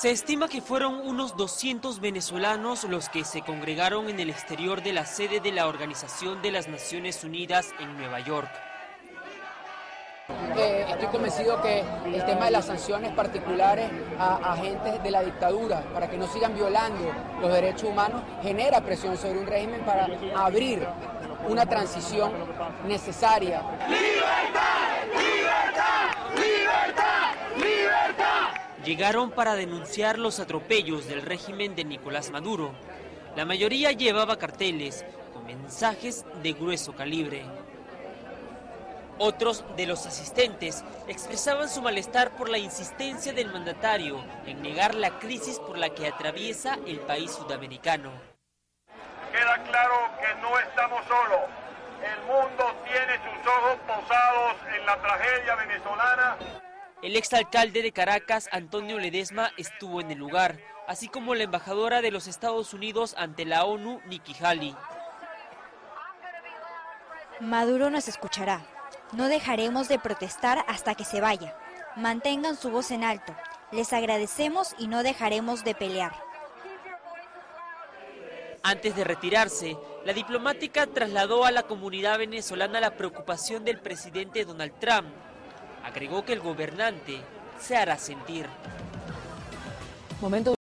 Se estima que fueron unos 200 venezolanos los que se congregaron en el exterior de la sede de la Organización de las Naciones Unidas en Nueva York. Estoy convencido que el tema de las sanciones particulares a agentes de la dictadura para que no sigan violando los derechos humanos genera presión sobre un régimen para abrir una transición necesaria. ¡Libertad! ¡Libertad! ¡Libertad! ¡Libertad! Llegaron para denunciar los atropellos del régimen de Nicolás Maduro. La mayoría llevaba carteles con mensajes de grueso calibre. Otros de los asistentes expresaban su malestar por la insistencia del mandatario en negar la crisis por la que atraviesa el país sudamericano. Queda claro que no estamos solos. El mundo tiene sus ojos posados en la tragedia venezolana. El exalcalde de Caracas, Antonio Ledesma, estuvo en el lugar, así como la embajadora de los Estados Unidos ante la ONU, Nikki Haley. Maduro nos escuchará. No dejaremos de protestar hasta que se vaya. Mantengan su voz en alto. Les agradecemos y no dejaremos de pelear. Antes de retirarse, la diplomática trasladó a la comunidad venezolana la preocupación del presidente Donald Trump. Agregó que el gobernante se hará sentir.